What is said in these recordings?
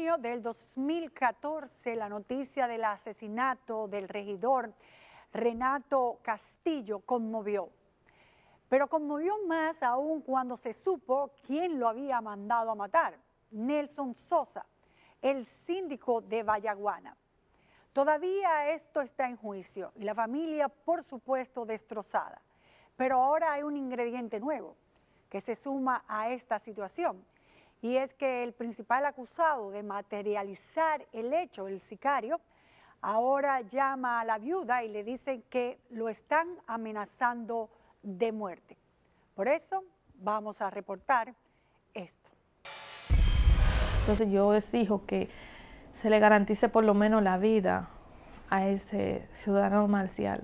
junio del 2014, la noticia del asesinato del regidor Renato Castillo conmovió. Pero conmovió más aún cuando se supo quién lo había mandado a matar: Nelson Sosa, el síndico de Vallaguana. Todavía esto está en juicio y la familia, por supuesto, destrozada. Pero ahora hay un ingrediente nuevo que se suma a esta situación, y es que el principal acusado de materializar el hecho, el sicario, ahora llama a la viuda y le dicen que lo están amenazando de muerte. Por eso vamos a reportar esto. Entonces yo exijo que se le garantice por lo menos la vida a ese ciudadano marcial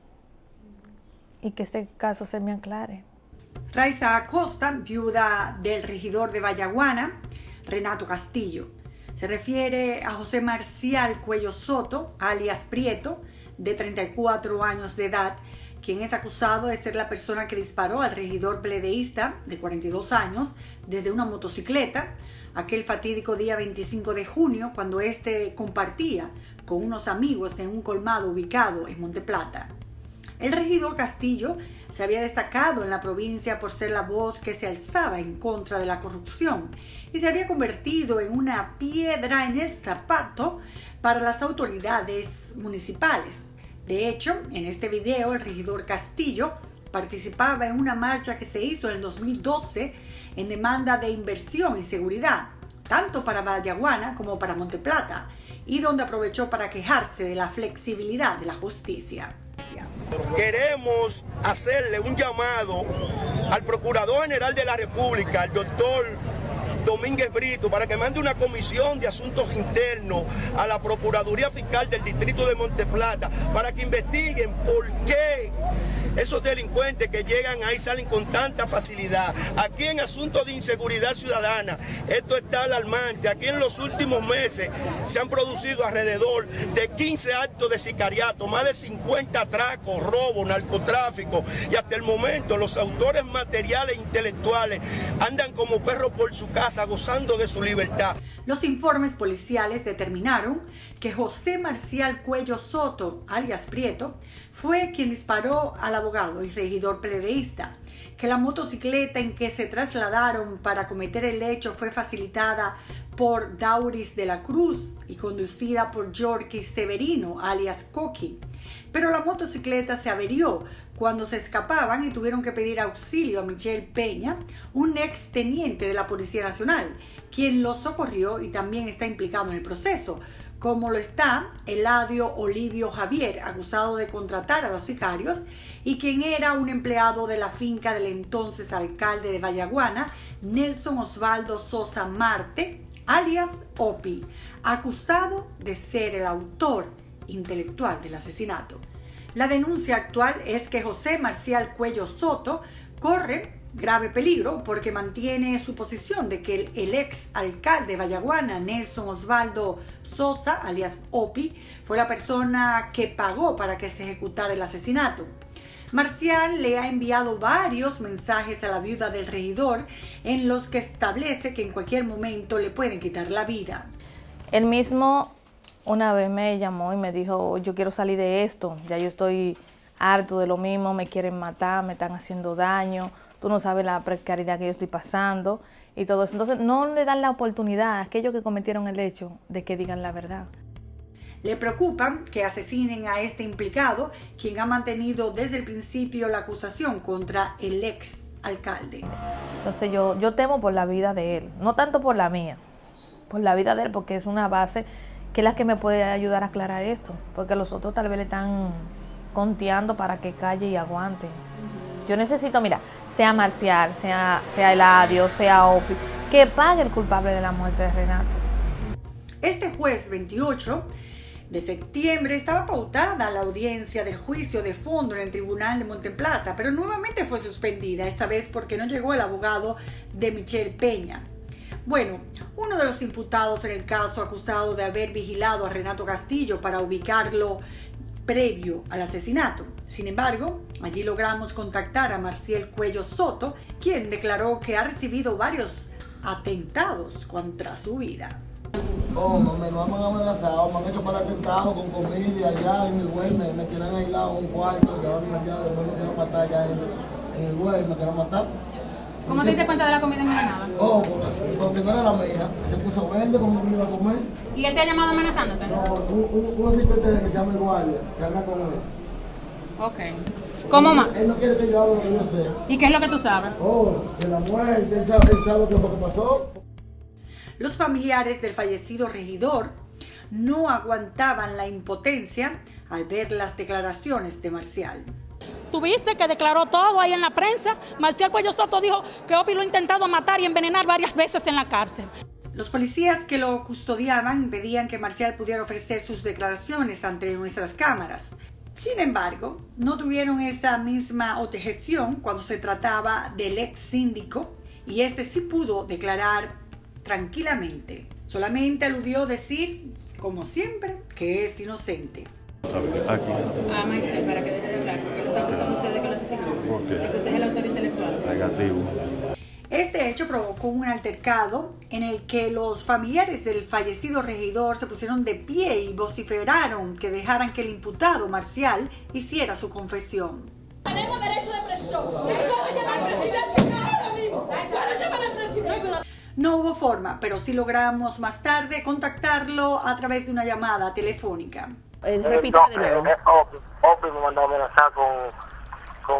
y que este caso se me aclare. Raiza Acosta, viuda del regidor de Vallaguana, Renato Castillo. Se refiere a José Marcial Cuello Soto, alias Prieto, de 34 años de edad, quien es acusado de ser la persona que disparó al regidor pledeísta de 42 años desde una motocicleta aquel fatídico día 25 de junio, cuando éste compartía con unos amigos en un colmado ubicado en Monteplata. El regidor Castillo se había destacado en la provincia por ser la voz que se alzaba en contra de la corrupción y se había convertido en una piedra en el zapato para las autoridades municipales. De hecho, en este video el regidor Castillo participaba en una marcha que se hizo en el 2012 en demanda de inversión y seguridad, tanto para Vallaguana como para Monteplata, y donde aprovechó para quejarse de la flexibilidad de la justicia. Queremos hacerle un llamado al Procurador General de la República, al doctor Domínguez Brito, para que mande una comisión de asuntos internos a la Procuraduría Fiscal del Distrito de Monteplata para que investiguen por qué esos delincuentes que llegan ahí salen con tanta facilidad. Aquí en asuntos de inseguridad ciudadana, esto está alarmante. Aquí en los últimos meses se han producido alrededor de 15 actos de sicariato, más de 50 atracos, robos, narcotráfico, y hasta el momento los autores materiales e intelectuales andan como perros por su casa gozando de su libertad. Los informes policiales determinaron que José Marcial Cuello Soto, alias Prieto, fue quien disparó al abogado y regidor pledeísta, que la motocicleta en que se trasladaron para cometer el hecho fue facilitada por Dauris de la Cruz y conducida por Yorky Severino, alias Coqui. Pero la motocicleta se averió cuando se escapaban y tuvieron que pedir auxilio a Michel Peña, un ex teniente de la Policía Nacional, quien los socorrió y también está implicado en el proceso, como lo está Eladio Olivio Javier, acusado de contratar a los sicarios, y quien era un empleado de la finca del entonces alcalde de Vallaguana, Nelson Osvaldo Sosa Marte, alias Opi, acusado de ser el autor intelectual del asesinato. La denuncia actual es que José Marcial Cuello Soto corre grave peligro porque mantiene su posición de que el ex alcalde de Vallaguana, Nelson Osvaldo Sosa, alias Opi, fue la persona que pagó para que se ejecutara el asesinato. Marcial le ha enviado varios mensajes a la viuda del regidor en los que establece que en cualquier momento le pueden quitar la vida. Él mismo una vez me llamó y me dijo: yo quiero salir de esto, ya yo estoy harto de lo mismo, me quieren matar, me están haciendo daño, tú no sabes la precariedad que yo estoy pasando y todo eso. Entonces no le dan la oportunidad a aquellos que cometieron el hecho de que digan la verdad. Le preocupa que asesinen a este implicado, quien ha mantenido desde el principio la acusación contra el ex alcalde. Entonces yo temo por la vida de él, no tanto por la mía, por la vida de él, porque es una base que es la que me puede ayudar a aclarar esto, porque los otros tal vez le están conteando para que calle y aguante. Yo necesito, mira, sea Marcial, sea Eladio, sea Opi, que pague el culpable de la muerte de Renato. Este jueves 28 de septiembre estaba pautada la audiencia del juicio de fondo en el Tribunal de Monteplata, pero nuevamente fue suspendida, esta vez porque no llegó el abogado de Michel Peña. Bueno, uno de los imputados en el caso, acusado de haber vigilado a Renato Castillo para ubicarlo previo al asesinato. Sin embargo, allí logramos contactar a Marcial Cuello Soto, quien declaró que ha recibido varios atentados contra su vida. Oh, me lo han amenazado, me han hecho para el atentado con comida allá en el güey, me tienen aislado en un cuarto, llevándome allá, después me quieren matar allá en el güey, me quieren matar. ¿Cómo te diste cuenta de la comida envenenada? Oh, porque no era la mía, se puso verde como que me iba a comer. ¿Y él te ha llamado amenazándote? No, un asistente de que se llama el guardia, que anda con él. Ok. ¿Cómo más? Él no quiere que yo hable lo que yo sé. ¿Y qué es lo que tú sabes? Oh, de la muerte, él sabe qué fue que pasó. Los familiares del fallecido regidor no aguantaban la impotencia al ver las declaraciones de Marcial. Tuviste que declaró todo ahí en la prensa. Marcial Cuello Soto dijo que Opi lo ha intentado matar y envenenar varias veces en la cárcel. Los policías que lo custodiaban impedían que Marcial pudiera ofrecer sus declaraciones ante nuestras cámaras. Sin embargo, no tuvieron esa misma objeción cuando se trataba del ex síndico y este sí pudo declarar tranquilamente. Solamente aludió decir, como siempre, que es inocente. Aquí. Marcel, para que deje de hablar, porque lo está acusando usted de que lo asesinó. ¿Por qué? De que usted es el autor intelectual. Negativo. Este hecho provocó un altercado en el que los familiares del fallecido regidor se pusieron de pie y vociferaron que dejaran que el imputado Marcial hiciera su confesión. Tenemos derecho de presión. ¿Cómo llevar al presidente ahora mismo? ¿Para llevar al presidente? No hubo forma, pero sí logramos más tarde contactarlo a través de una llamada telefónica. Repita de nuevo. Opi me mandó a amenazar con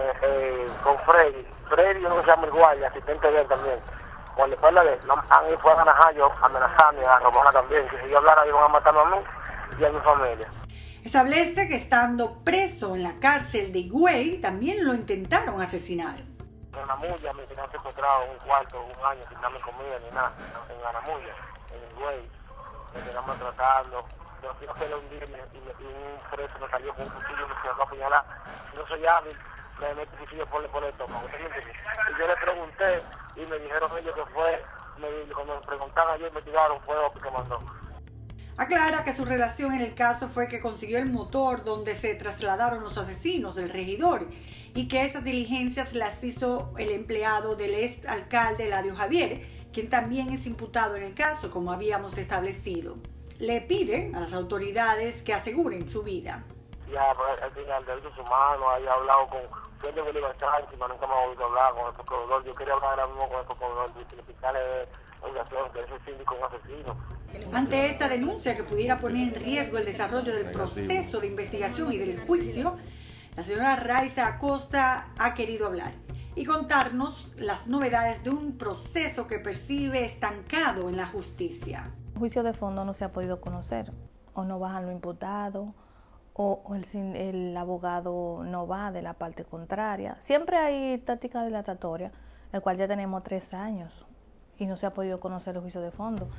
Freddy. Freddy, uno que se llama el guardia, asistente de él también. Cuando le habla de él, a mí fue a Najayo a amenazarme, a Romana también, que si yo hablara iban a matarme a mí y a mi familia. Establece que estando preso en la cárcel de Higüey, también lo intentaron asesinar. En Anamuya me tenían secuestrado un cuarto, un año, sin darme comida ni nada. En Anamuya, en Higüey, me tenían maltratando. Yo fui a hacerle un día y un preso me salió con un cuchillo y me quedó a apuñalar. No soy hábil, me metí el cuchillo por el estómago. Y yo le pregunté y me dijeron ellos que fue, cuando me preguntaban ayer, me tiraron, fue Opi que mandó. Aclara que su relación en el caso fue que consiguió el motor donde se trasladaron los asesinos del regidor y que esas diligencias las hizo el empleado del ex alcalde Eladio Javier, quien también es imputado en el caso, como habíamos establecido. Le pide a las autoridades que aseguren su vida. Ya, pues, al final, derechos humanos, haya hablado con gente de libertad, encima nunca me ha oído hablar con el procurador. Yo quería hablar ahora mismo con el procurador, el fiscal de obligación, que ese síndico es un asesino. Ante esta denuncia que pudiera poner en riesgo el desarrollo del proceso de investigación y del juicio, la señora Raiza Acosta ha querido hablar y contarnos las novedades de un proceso que percibe estancado en la justicia. El juicio de fondo no se ha podido conocer, o no bajan lo imputado, o el abogado no va de la parte contraria. Siempre hay táctica dilatatoria, el cual ya tenemos 3 años y no se ha podido conocer el juicio de fondo.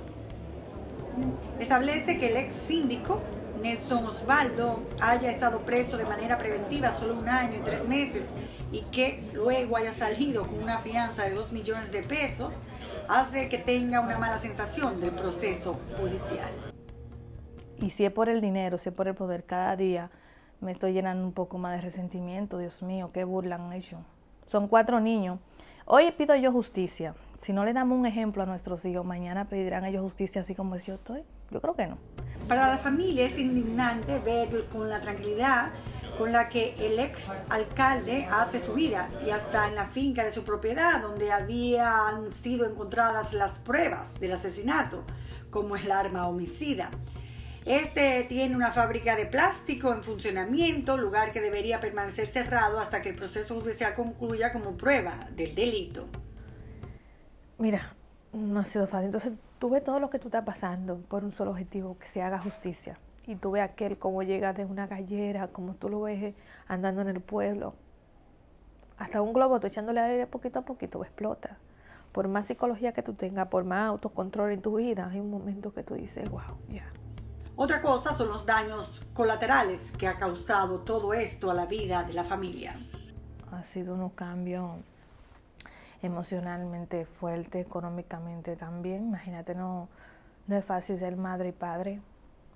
Establece que el ex síndico Nelson Osvaldo haya estado preso de manera preventiva solo 1 año y 3 meses y que luego haya salido con una fianza de 2 millones de pesos, hace que tenga una mala sensación del proceso judicial. Y si es por el dinero, si es por el poder, cada día me estoy llenando un poco más de resentimiento. Dios mío, qué burla han hecho. Son 4 niños. Hoy pido yo justicia. Si no le damos un ejemplo a nuestros hijos, mañana pedirán ellos justicia así como yo estoy. Yo creo que no. Para la familia es indignante ver con la tranquilidad con la que el ex alcalde hace su vida y hasta en la finca de su propiedad donde habían sido encontradas las pruebas del asesinato, como el arma homicida. Este tiene una fábrica de plástico en funcionamiento, lugar que debería permanecer cerrado hasta que el proceso judicial concluya como prueba del delito. Mira, no ha sido fácil. Entonces, tú ves todo lo que tú estás pasando por un solo objetivo, que se haga justicia. Y tú ves aquel cómo llega de una gallera, como tú lo ves andando en el pueblo. Hasta un globo, tú echándole aire poquito a poquito, explota. Por más psicología que tú tengas, por más autocontrol en tu vida, hay un momento que tú dices, wow, ya. Otra cosa son los daños colaterales que ha causado todo esto a la vida de la familia. Ha sido unos cambios emocionalmente fuertes, económicamente también. Imagínate, no es fácil ser madre y padre.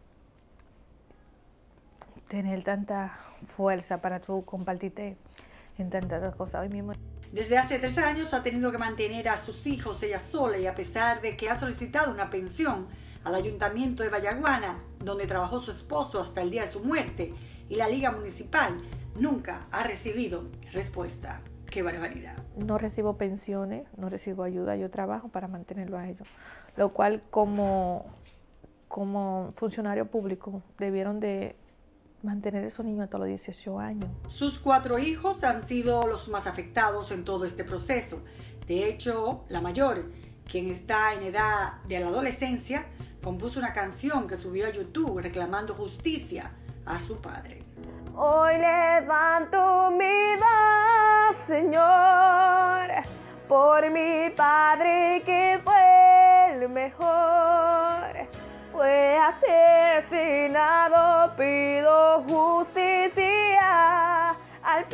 Tener tanta fuerza para tú compartirte en tantas cosas. Hoy mismo. Desde hace 3 años ha tenido que mantener a sus hijos ella sola, y a pesar de que ha solicitado una pensión al Ayuntamiento de Vallaguana, donde trabajó su esposo hasta el día de su muerte, y la Liga Municipal, nunca ha recibido respuesta. ¡Qué barbaridad! No recibo pensiones, no recibo ayuda, yo trabajo para mantenerlo a ellos, lo cual como funcionario público debieron de mantener a esos niños hasta los 18 años. Sus 4 hijos han sido los más afectados en todo este proceso. De hecho, la mayor, quien está en edad de la adolescencia, compuso una canción que subió a YouTube reclamando justicia a su padre. Hoy levanto mi voz, Señor, por mi padre que fue el mejor. Fue asesinado, pido justicia al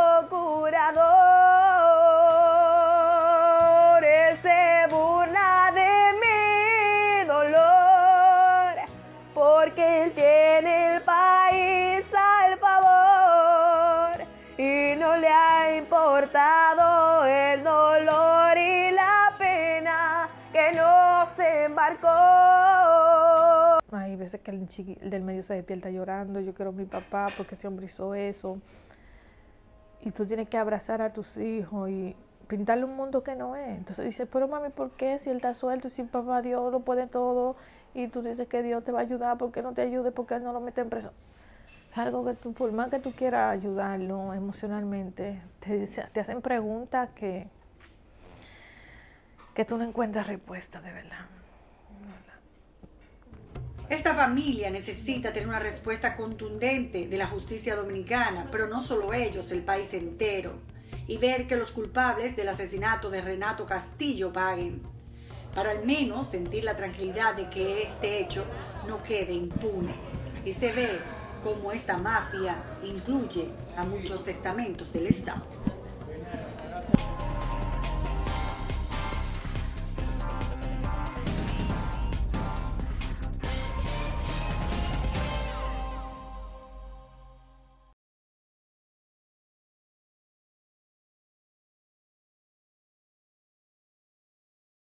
procurador. Él se burla de mi dolor, porque él tiene el país al favor y no le ha importado el dolor y la pena que nos embarcó. Hay veces que el del medio se despierta llorando, yo quiero a mi papá porque ese hombre hizo eso. Y tú tienes que abrazar a tus hijos y pintarle un mundo que no es. Entonces dices, pero mami, ¿por qué? Si él está suelto y si papá Dios lo puede todo y tú dices que Dios te va a ayudar, ¿por qué no te ayude? ¿Por qué él no lo mete en preso? Es algo que tú, por más que tú quieras ayudarlo emocionalmente, te hacen preguntas que tú no encuentras respuesta de verdad. Esta familia necesita tener una respuesta contundente de la justicia dominicana, pero no solo ellos, el país entero, y ver que los culpables del asesinato de Renato Castillo paguen, para al menos sentir la tranquilidad de que este hecho no quede impune. Aquí se ve cómo esta mafia incluye a muchos estamentos del Estado.